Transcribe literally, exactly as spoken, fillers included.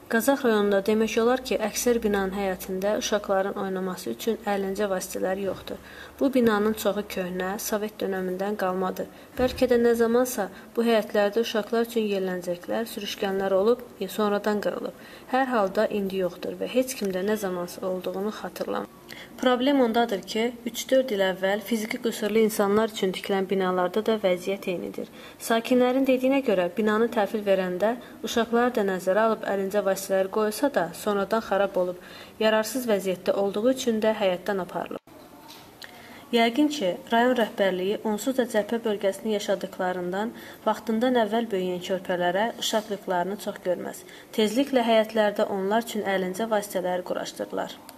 Qazax rayonunda demək olar ki, əksər binanın həyətində uşaqların oynaması üçün əyləncə vasitələri yoxdur. Bu binanın çoxu köhnə, Sovet dönəmindən qalmadır. Bəlkə də nə zamansa bu həyətlərdə uşaqlar üçün yerləncəklər, sürüşkənlər olub, sonradan qırılıb. Hər halda indi yoxdur və heç kim də nə zamansa olduğunu xatırlamır. Problem ondadır ki, üç dörd il əvvəl fiziki qüsurlu insanlar üçün tikilən binalarda da vəziyyət eynidir. Sakinlərin dediyinə görə binanı təhvil verəndə uşaqları da nəzərə alıb əlincə vasitələri qoyulsa da sonradan xarab olub, yararsız vəziyyətdə olduğu üçün də həyətdən aparılıb. Yəqin ki, rayon rəhbərliyi onsuz da cəbhə bölgəsində yaşadıklarından vaxtından əvvəl böyüyən körpələrə uşaq yurtlarını çox görməz. Tezliklə həyətlərdə onlar üçün əyləncə vasitələri quraşdırırlar.